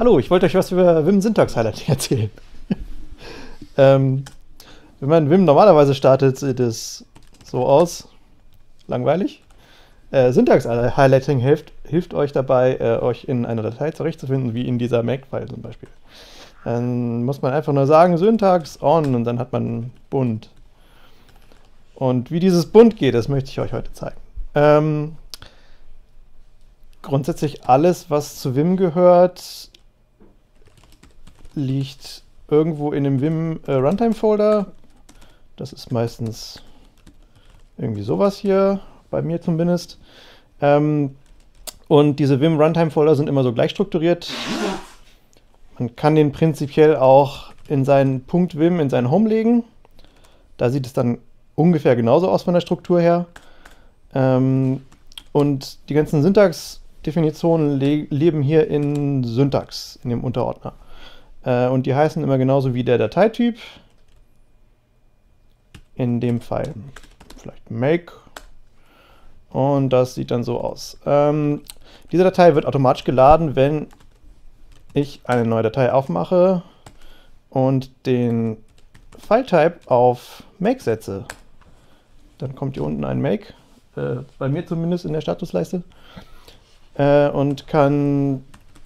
Hallo, ich wollte euch was über Vim Syntax Highlighting erzählen. Wenn man Vim normalerweise startet, sieht es so aus. Langweilig. Syntax Highlighting hilft euch dabei, euch in einer Datei zurechtzufinden, wie in dieser Make-File zum Beispiel. Dann muss man einfach nur sagen, Syntax on, und dann hat man bunt. Und wie dieses bunt geht, das möchte ich euch heute zeigen. Grundsätzlich alles, was zu Vim gehört, liegt irgendwo in dem Vim Runtime-Folder. Das ist meistens irgendwie sowas hier, bei mir zumindest. Und diese Vim Runtime-Folder sind immer so gleich strukturiert. Man kann den prinzipiell auch in seinen .vim, in seinen Home legen. Da sieht es dann ungefähr genauso aus von der Struktur her. Und die ganzen Syntax-Definitionen leben hier in Syntax, in dem Unterordner. Und die heißen immer genauso wie der Dateityp. In dem Fall vielleicht make. Und das sieht dann so aus. Diese Datei wird automatisch geladen, wenn ich eine neue Datei aufmache und den File-Type auf make setze. Dann kommt hier unten ein make, bei mir zumindest in der Statusleiste, und kann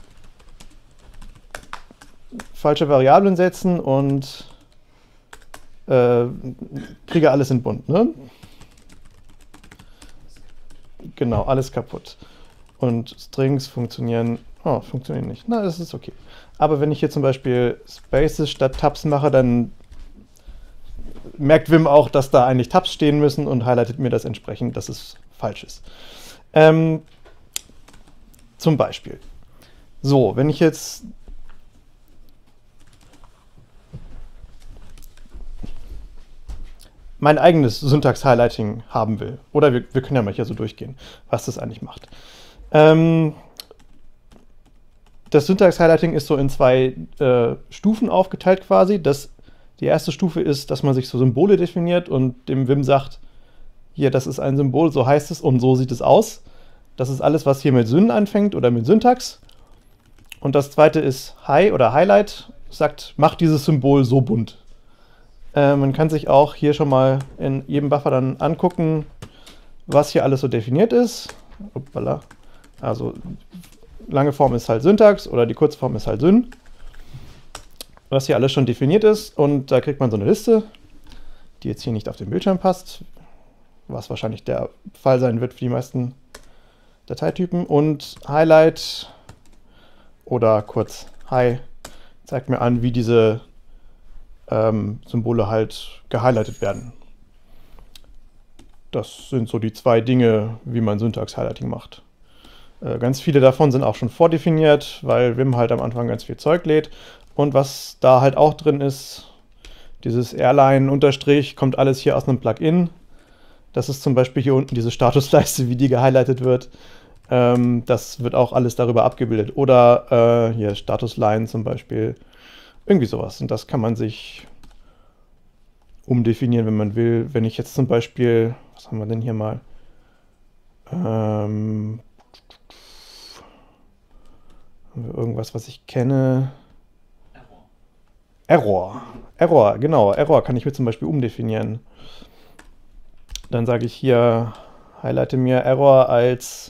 falsche Variablen setzen und kriege alles in bunt, ne? Genau, alles kaputt. Und Strings funktionieren nicht. Na, das ist okay. Aber wenn ich hier zum Beispiel Spaces statt Tabs mache, dann merkt Vim auch, dass da eigentlich Tabs stehen müssen und highlightet mir das entsprechend, dass es falsch ist. Zum Beispiel. So, wenn ich jetzt mein eigenes Syntax-Highlighting haben will, oder wir können ja mal hier so durchgehen, was das eigentlich macht. Das Syntax-Highlighting ist so in zwei Stufen aufgeteilt quasi. Die erste Stufe ist, dass man sich so Symbole definiert und dem Vim sagt, hier, das ist ein Symbol, so heißt es und so sieht es aus. Das ist alles, was hier mit Syn anfängt oder mit Syntax. Und das zweite ist High oder Highlight, sagt, mach dieses Symbol so bunt. Man kann sich auch hier schon mal in jedem Buffer dann angucken, was hier alles so definiert ist. Uppala. Also lange Form ist halt Syntax oder die Kurzform ist halt Syn. Was hier alles schon definiert ist, und da kriegt man so eine Liste, die jetzt hier nicht auf den Bildschirm passt, was wahrscheinlich der Fall sein wird für die meisten Dateitypen. Und Highlight oder kurz Hi zeigt mir an, wie diese Symbole halt gehighlightet werden. Das sind so die zwei Dinge, wie man Syntax-Highlighting macht. Ganz viele davon sind auch schon vordefiniert, weil Vim halt am Anfang ganz viel Zeug lädt. Und was da halt auch drin ist, dieses Airline-Unterstrich, kommt alles hier aus einem Plugin. Das ist zum Beispiel hier unten diese Statusleiste, wie die gehighlightet wird. Das wird auch alles darüber abgebildet. Oder hier Statusline zum Beispiel. Irgendwie sowas. Und das kann man sich umdefinieren, wenn man will. Wenn ich jetzt zum Beispiel, was haben wir denn hier mal? Haben wir irgendwas, was ich kenne? Error. Error, genau. Error kann ich mir zum Beispiel umdefinieren. Dann sage ich hier, highlighte mir Error als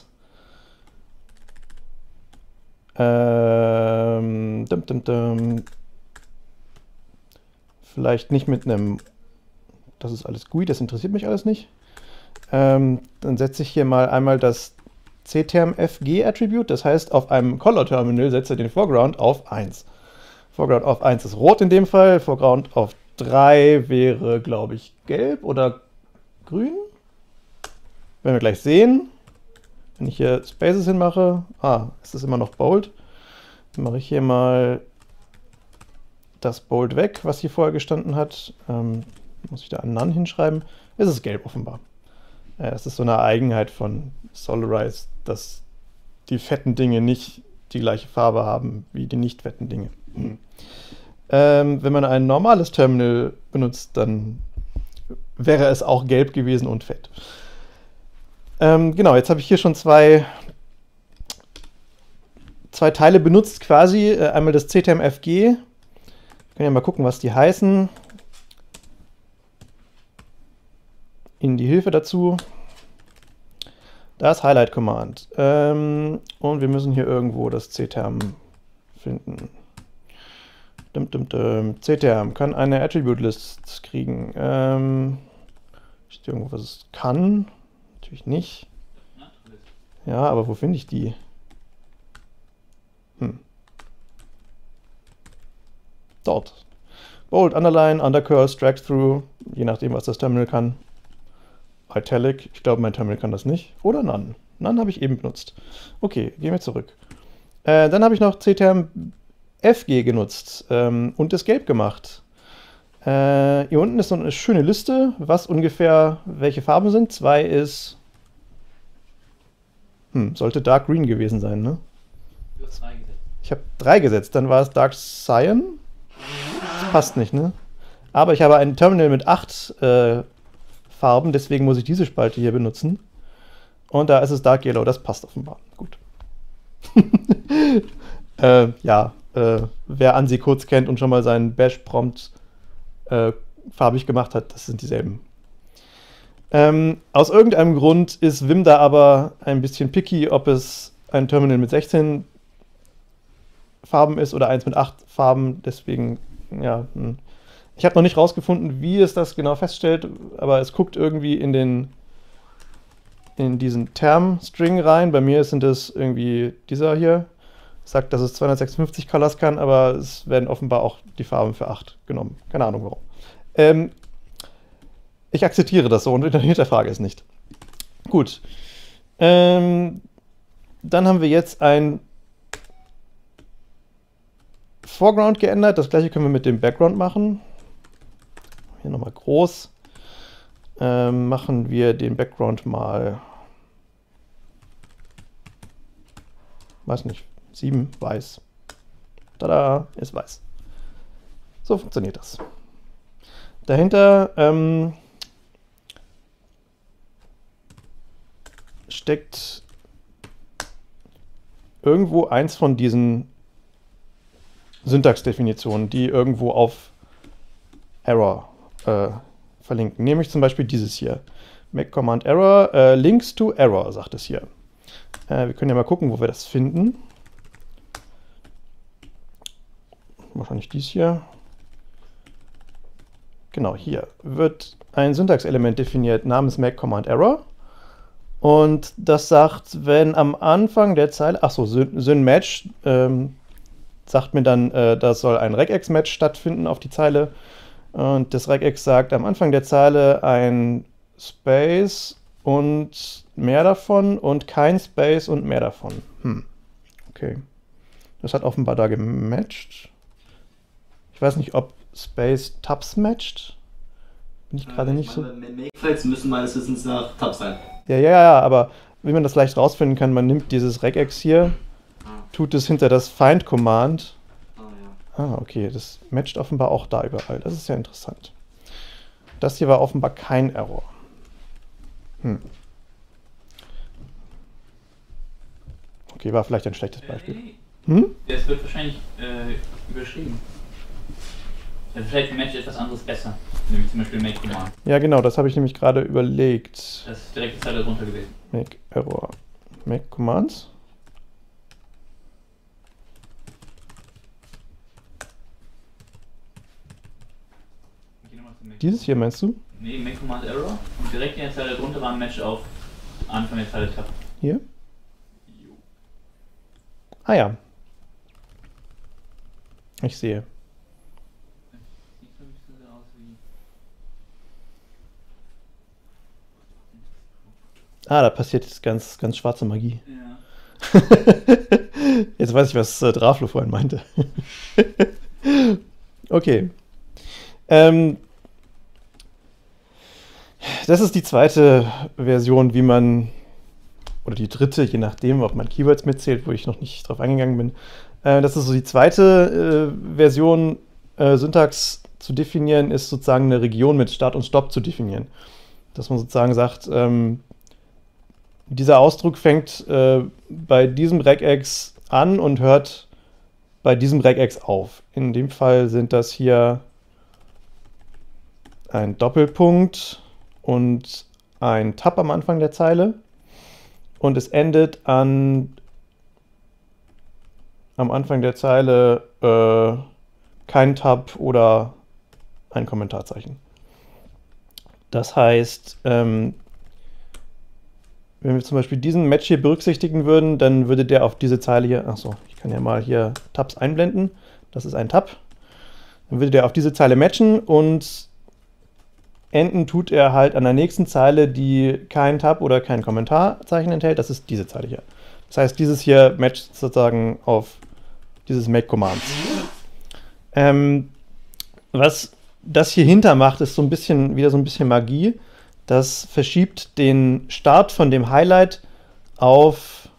vielleicht nicht mit einem, das ist alles GUI, das interessiert mich alles nicht. Dann setze ich hier mal einmal das cterm-fg-Attribute, das heißt, auf einem Color-Terminal setze den Foreground auf 1. Foreground auf 1 ist rot in dem Fall, Foreground auf 3 wäre, glaube ich, gelb oder grün. Werden wir gleich sehen. Wenn ich hier Spaces hinmache, ist das immer noch bold. Dann mache ich hier mal das Bold weg, was hier vorher gestanden hat. Muss ich da einen None hinschreiben? Es ist gelb offenbar. Das ist so eine Eigenheit von Solarize, dass die fetten Dinge nicht die gleiche Farbe haben wie die nicht fetten Dinge. Wenn man ein normales Terminal benutzt, dann wäre es auch gelb gewesen und fett. Genau, jetzt habe ich hier schon zwei zwei Teile benutzt quasi. Einmal das CTRM-FG. Wir können ja mal gucken, was die heißen. In die Hilfe dazu. Das Highlight Command. Und wir müssen hier irgendwo das CTRM finden. CTRM kann eine Attribute List kriegen. Steht irgendwo, was es kann? Natürlich nicht. Ja, aber wo finde ich die? Dort. Bold, Underline, Undercurse, Drag Through, je nachdem, was das Terminal kann. Italic, ich glaube, mein Terminal kann das nicht. Oder None. None habe ich eben benutzt. Okay, gehen wir zurück. Dann habe ich noch CTRM-FG genutzt und Escape gemacht. Hier unten ist so eine schöne Liste, was ungefähr welche Farben sind. 2 ist... sollte Dark Green gewesen sein, ne? Du hast 3 gesetzt. Ich habe 3 gesetzt, dann war es Dark Cyan. Das passt nicht, ne? Aber ich habe ein Terminal mit 8 Farben, deswegen muss ich diese Spalte hier benutzen. Und da ist es Dark Yellow, das passt offenbar. Gut. Wer ANSI-Codes kennt und schon mal seinen Bash-Prompt farbig gemacht hat, das sind dieselben. Aus irgendeinem Grund ist Vim da aber ein bisschen picky, ob es ein Terminal mit 16 Farben ist oder eins mit 8 Farben. Deswegen, ja, ich habe noch nicht rausgefunden, wie es das genau feststellt, aber es guckt irgendwie in diesen Term-String rein. Bei mir sind es irgendwie dieser hier. Sagt, dass es 256 Colors kann, aber es werden offenbar auch die Farben für 8 genommen. Keine Ahnung warum. Ich akzeptiere das so und hinterfrage es nicht. Gut. Dann haben wir jetzt ein Foreground geändert. Das gleiche können wir mit dem Background machen. Hier nochmal groß. Machen wir den Background mal, weiß nicht, 7, weiß. Tada, ist weiß. So funktioniert das. Dahinter steckt irgendwo eins von diesen Syntaxdefinitionen, die irgendwo auf Error verlinken. Nämlich zum Beispiel dieses hier. Make Command Error, links to Error, sagt es hier. Wir können ja mal gucken, wo wir das finden. Wahrscheinlich dies hier. Genau, hier wird ein Syntaxelement definiert namens Make Command Error. Und das sagt, wenn am Anfang der Zeile, achso, Syn-Match, sagt mir dann, da soll ein Regex-Match stattfinden auf die Zeile. Und das Regex sagt am Anfang der Zeile ein Space und mehr davon und kein Space und mehr davon. Okay. Das hat offenbar da gematcht. Ich weiß nicht, ob Space Tabs matcht. Bin ich gerade nicht so. Makefiles müssen meines Wissens nach Tabs sein. Ja, aber wie man das leicht rausfinden kann, man nimmt dieses Regex hier, tut es hinter das Find-Command. Okay, das matcht offenbar auch da überall. Das ist ja interessant. Das hier war offenbar kein Error. Okay, war vielleicht ein schlechtes Beispiel. Das wird wahrscheinlich überschrieben. Also vielleicht matcht etwas anderes besser. Nämlich zum Beispiel Make Command. Ja, genau, das habe ich nämlich gerade überlegt. Das ist direkt die Zeile drunter gewesen. Make Error. Make Commands. Dieses hier meinst du? Nee, Make Command Error. Und direkt in der Zeile drunter war ein Match auf Anfang der Zeile Tab. Hier? Ah ja. Ich sehe. Da passiert jetzt ganz, ganz schwarze Magie. Ja. Jetzt weiß ich, was Draflo vorhin meinte. Okay. Das ist die zweite Version, wie man, oder die dritte, je nachdem, ob man Keywords mitzählt, wo ich noch nicht drauf eingegangen bin. Das ist so die zweite Version, Syntax zu definieren, ist sozusagen eine Region mit Start und Stopp zu definieren. Dass man sozusagen sagt, dieser Ausdruck fängt bei diesem Regex an und hört bei diesem Regex auf. In dem Fall sind das hier ein Doppelpunkt und ein Tab am Anfang der Zeile. Und es endet am Anfang der Zeile kein Tab oder ein Kommentarzeichen. Das heißt, wenn wir zum Beispiel diesen Match hier berücksichtigen würden, dann würde der auf diese Zeile hier, achso, ich kann ja mal hier Tabs einblenden, das ist ein Tab, dann würde der auf diese Zeile matchen und enden tut er halt an der nächsten Zeile, die kein Tab oder kein Kommentarzeichen enthält, das ist diese Zeile hier. Das heißt, dieses hier matcht sozusagen auf dieses Make-Commands. Was das hier hinter macht, ist wieder so ein bisschen Magie. Das verschiebt den Start von dem Highlight auf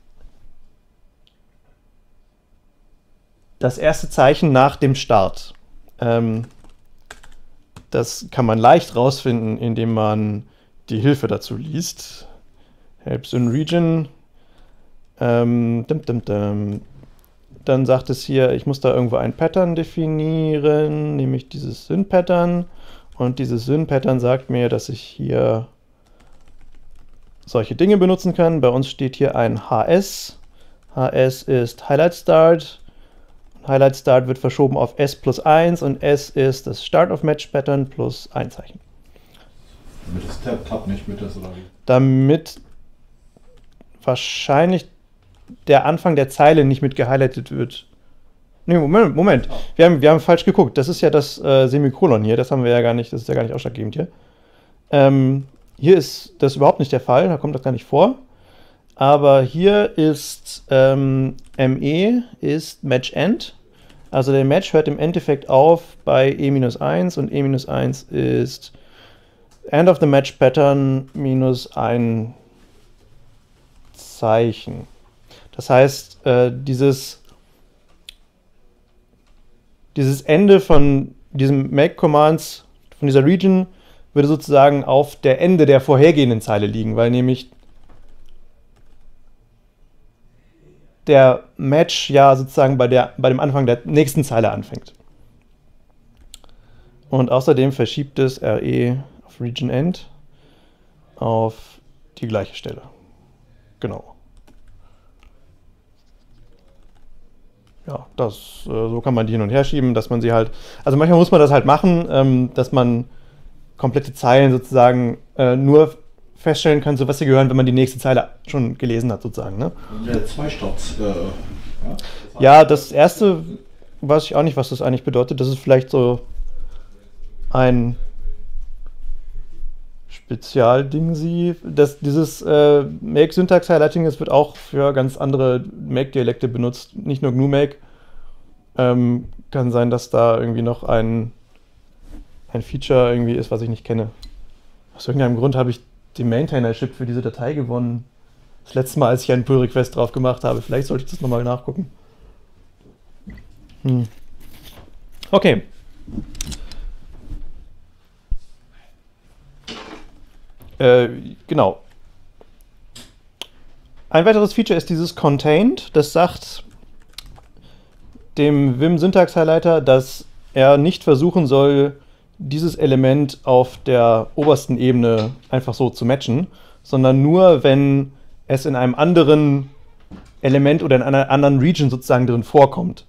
das erste Zeichen nach dem Start. Das kann man leicht rausfinden, indem man die Hilfe dazu liest. Helps in Region. Dann sagt es hier, ich muss da irgendwo ein Pattern definieren, nämlich dieses Syn-Pattern. Und dieses Syn-Pattern sagt mir, dass ich hier solche Dinge benutzen kann. Bei uns steht hier ein HS. HS ist Highlight Start. Highlight Start wird verschoben auf S plus 1 und S ist das Start of Match Pattern plus ein Zeichen. Damit das Tab nicht mit ist, oder wie? Damit wahrscheinlich der Anfang der Zeile nicht mit gehighlightet wird. Nee, Moment. Wir haben falsch geguckt. Das ist ja das Semikolon hier. Das haben wir ja gar nicht, das ist ja gar nicht ausschlaggebend hier. Hier ist das überhaupt nicht der Fall, da kommt das gar nicht vor. Aber hier ist ME ist Match End. Also der Match hört im Endeffekt auf bei E-1 und E-1 ist End of the Match Pattern minus ein Zeichen. Das heißt, dieses Ende von diesem Make-Commands, von dieser Region, würde sozusagen auf der Ende der vorhergehenden Zeile liegen, weil nämlich der Match ja sozusagen bei dem Anfang der nächsten Zeile anfängt. Und außerdem verschiebt es RE auf Region End auf die gleiche Stelle. Genau. Ja, so kann man die hin und her schieben, dass man sie halt, also manchmal muss man das halt machen, dass man komplette Zeilen sozusagen nur feststellen kann, zu was sie gehören, wenn man die nächste Zeile schon gelesen hat, sozusagen. Ne? Der Zweistarts. Ja, das erste weiß ich auch nicht, was das eigentlich bedeutet. Das ist vielleicht so ein Spezialding. Dieses Make-Syntax-Highlighting, das wird auch für ganz andere Make-Dialekte benutzt, nicht nur GNU-Make. Kann sein, dass da irgendwie noch ein Feature irgendwie ist, was ich nicht kenne. Aus irgendeinem Grund habe ich den Maintainer-Chip für diese Datei gewonnen. Das letzte Mal, als ich einen Pull-Request drauf gemacht habe. Vielleicht sollte ich das nochmal nachgucken. Okay. Genau. Ein weiteres Feature ist dieses Contained. Das sagt dem Vim-Syntax-Highlighter, dass er nicht versuchen soll, dieses Element auf der obersten Ebene einfach so zu matchen, sondern nur, wenn es in einem anderen Element oder in einer anderen Region sozusagen drin vorkommt.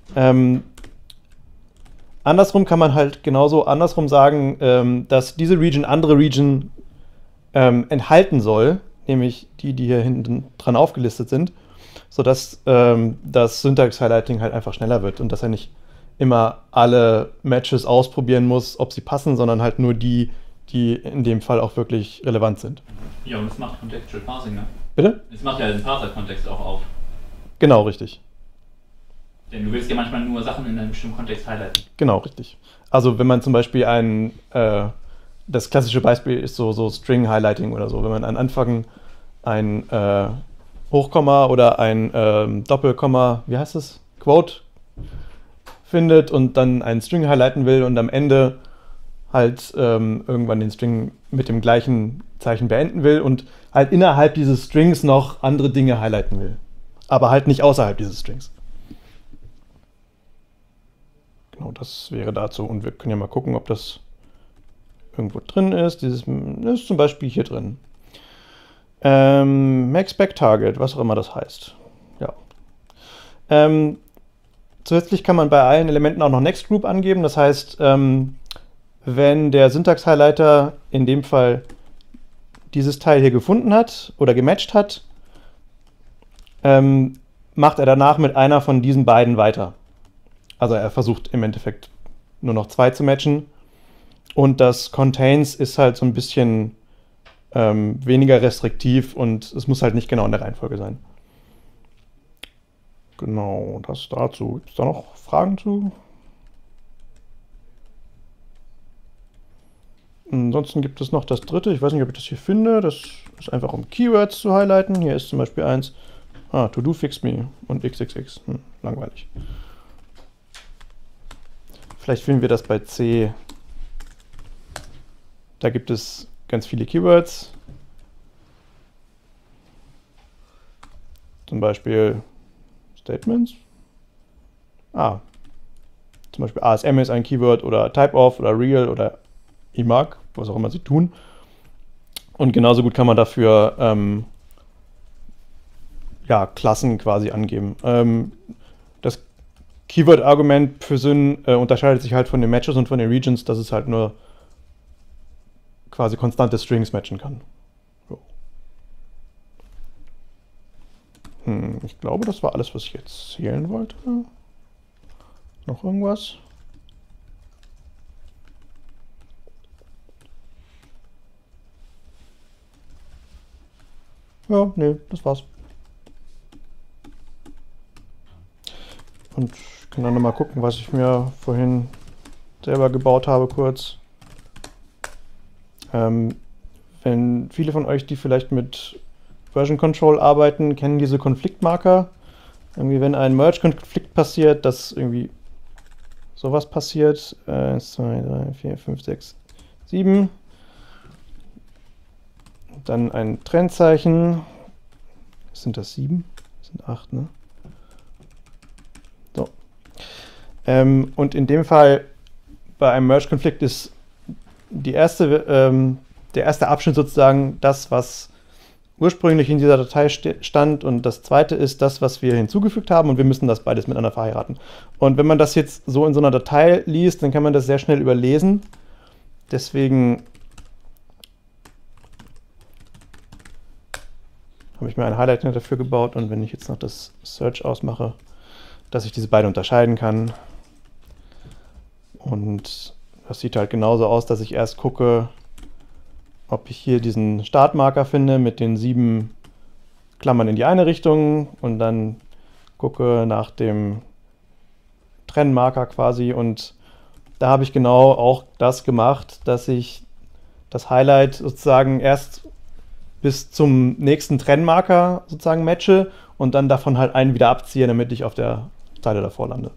Andersrum kann man halt genauso andersrum sagen, dass diese Region andere Region enthalten soll, nämlich die hier hinten dran aufgelistet sind, sodass das Syntax-Highlighting halt einfach schneller wird und dass er nicht immer alle Matches ausprobieren muss, ob sie passen, sondern halt nur die in dem Fall auch wirklich relevant sind. Ja, und es macht Contextual Parsing, ne? Bitte? Es macht ja den Parser-Kontext auch auf. Genau, richtig. Denn du willst ja manchmal nur Sachen in einem bestimmten Kontext highlighten. Genau, richtig. Also wenn man zum Beispiel das klassische Beispiel ist so String-Highlighting oder so, wenn man am Anfang ein Hochkomma oder ein Doppelkomma, wie heißt das? Quote findet und dann einen String highlighten will und am Ende halt irgendwann den String mit dem gleichen Zeichen beenden will und halt innerhalb dieses Strings noch andere Dinge highlighten will. aber halt nicht außerhalb dieses Strings. Genau, das wäre dazu. Und wir können ja mal gucken, ob das irgendwo drin ist. Das ist zum Beispiel hier drin. Max Back Target, was auch immer das heißt. Ja. Zusätzlich kann man bei allen Elementen auch noch Next Group angeben. Das heißt, wenn der Syntax-Highlighter in dem Fall dieses Teil hier gefunden hat oder gematcht hat, macht er danach mit einer von diesen beiden weiter. Also er versucht im Endeffekt nur noch 2 zu matchen. Und das Contains ist halt so ein bisschen weniger restriktiv und es muss halt nicht genau in der Reihenfolge sein. Genau, das dazu. Gibt es da noch Fragen zu? Ansonsten gibt es noch das dritte. Ich weiß nicht, ob ich das hier finde. Das ist einfach, um Keywords zu highlighten. Hier ist zum Beispiel eins. To do fix me und xxx. Langweilig. Vielleicht finden wir das bei C. Da gibt es ganz viele Keywords. Zum Beispiel Statements. Zum Beispiel ASM ist ein Keyword oder Typeof oder Real oder IMAG, was auch immer sie tun. Und genauso gut kann man dafür Klassen quasi angeben. Das Keyword-Argument für Syn unterscheidet sich halt von den Matches und von den Regions, dass es halt nur quasi konstante Strings matchen kann. So. Ich glaube, das war alles, was ich jetzt zählen wollte. Noch irgendwas? Ja, nee, das war's. Und ich kann dann nochmal gucken, was ich mir vorhin selber gebaut habe, kurz. Wenn viele von euch, die vielleicht mit Version Control arbeiten, kennen diese Konfliktmarker. Irgendwie, wenn ein Merge-Konflikt passiert, dass irgendwie sowas passiert. 1, 2, 3, 4, 5, 6, 7. Dann ein Trennzeichen. Sind das 7? Das sind 8, ne? So. Und in dem Fall bei einem Merge-Konflikt ist der erste Abschnitt sozusagen das, was ursprünglich in dieser Datei stand, und das zweite ist das, was wir hinzugefügt haben, und wir müssen das beides miteinander verheiraten. Und wenn man das jetzt so in so einer Datei liest, dann kann man das sehr schnell überlesen. Deswegen habe ich mir ein Highlighter dafür gebaut, und wenn ich jetzt noch das Search ausmache, dass ich diese beiden unterscheiden kann. Und das sieht halt genauso aus, dass ich erst gucke, ob ich hier diesen Startmarker finde mit den 7 Klammern in die eine Richtung, und dann gucke nach dem Trennmarker quasi, und da habe ich genau auch das gemacht, dass ich das Highlight sozusagen erst bis zum nächsten Trennmarker sozusagen matche und dann davon halt einen wieder abziehe, damit ich auf der Zeile davor lande.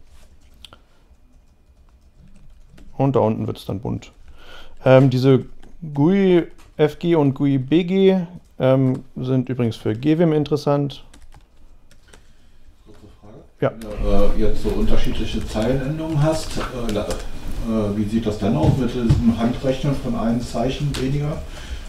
Und da unten wird es dann bunt. Diese GUI FG und GUI BG sind übrigens für GWIM interessant. Kurze Frage. Ja. Wenn du jetzt so unterschiedliche Zeilenendungen hast, wie sieht das dann aus mit diesem Handrechnen von einem Zeichen weniger?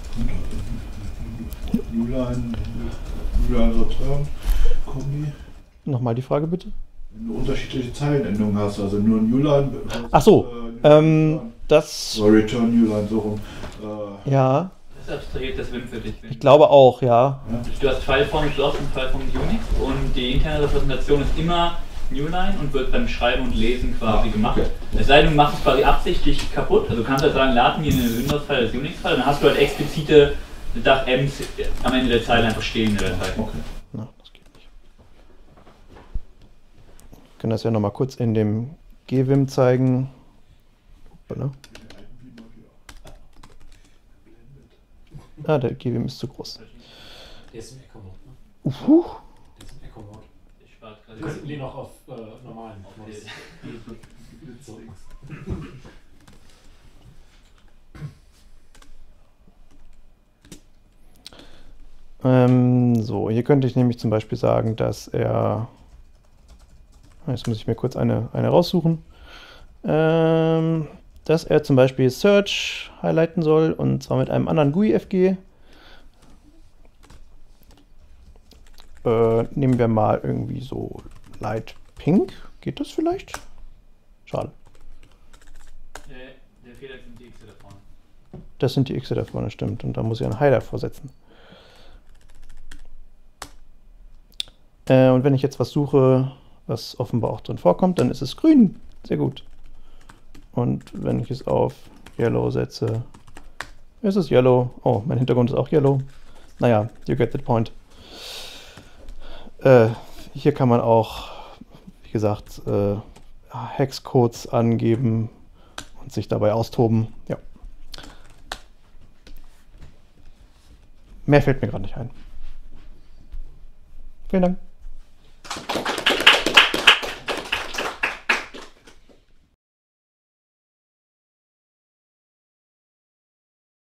Newline Return Kombi. Nochmal die Frage bitte. Wenn du unterschiedliche Zeilenendungen hast, also nur Newline. Ach so, das. Oder Return Newline, so rum. Ja. Das abstrahiert das Vim für dich. Ich glaube auch, ja. Du hast Fileform Cloth und Fileform Unix, und die interne Repräsentation ist immer Newline und wird beim Schreiben und Lesen quasi gemacht. Okay. Es sei denn, du machst es quasi absichtlich kaputt. Also du kannst halt sagen, lad mir eine Windows-File als Unix-File, dann hast du halt explizite Dach-Ms am Ende der Zeile einfach stehen in der Datei. Okay. Na, das geht nicht. Ich kann das ja nochmal kurz in dem GWIM zeigen. Hoppala. Der GWIM ist zu groß. Der ist im Echo-Mode, ne? Der ist im Echo-Mode. Ich warte Wir gerade. sind die noch auf normalen Modus. So. So, hier könnte ich nämlich zum Beispiel sagen, dass er, jetzt muss ich mir kurz eine raussuchen, dass er zum Beispiel Search highlighten soll, und zwar mit einem anderen GUI-FG. Nehmen wir mal irgendwie so Light Pink. Geht das vielleicht? Schade. Der Fehler sind die Xe da vorne. Das sind die Xe da vorne, stimmt. Und da muss ich einen Highlight vorsetzen. Und wenn ich jetzt was suche, was offenbar auch drin vorkommt, dann ist es grün. Sehr gut. Und wenn ich es auf Yellow setze, ist es Yellow. Oh, mein Hintergrund ist auch Yellow. Naja, you get the point. Hier kann man auch, wie gesagt, Hexcodes angeben und sich dabei austoben. Ja. Mehr fällt mir gerade nicht ein. Vielen Dank.